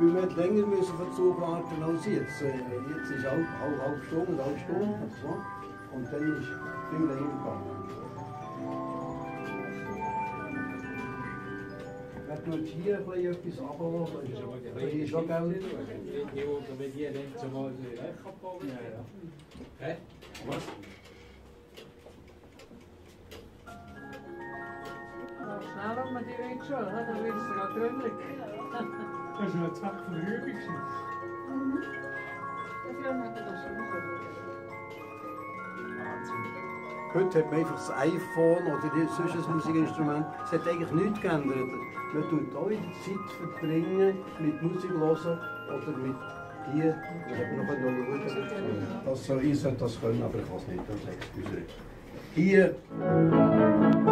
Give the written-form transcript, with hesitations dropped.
Weil wir länger müssen für den Zug warten als jetzt. Jetzt ist halbe Stunde. So. Und dann ist es viel länger gegangen. Man tut hier ein bisschen etwas runterlassen. Das ist schon Geld. Wenn die dann zumal so wegkommen. Hä? Was? Schnell um die Weg schon, dann wird es gerade gründlich. Das war ein Zweck von der Übung. Dafür haben wir das schon mal. Heute hat man einfach das iPhone oder sonst ein Musikinstrument. Es hat eigentlich nichts geändert. Man tut auch die Zeit verbringen mit Musik hören oder mit hier. Das hat man noch schauen. Ich sollte das können, aber ich kann es nicht. Das ist Hier.